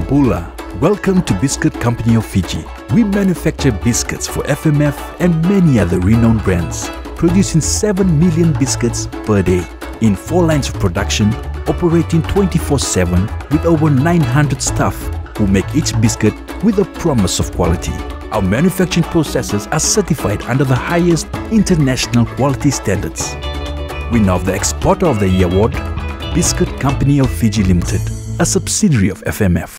Hola, welcome to Biscuit Company of Fiji. We manufacture biscuits for FMF and many other renowned brands, producing 7 million biscuits per day in 4 lines of production, operating 24/7 with over 900 staff who make each biscuit with a promise of quality. Our manufacturing processes are certified under the highest international quality standards. We now have the Exporter of the Year award, Biscuit Company of Fiji Limited, a subsidiary of FMF.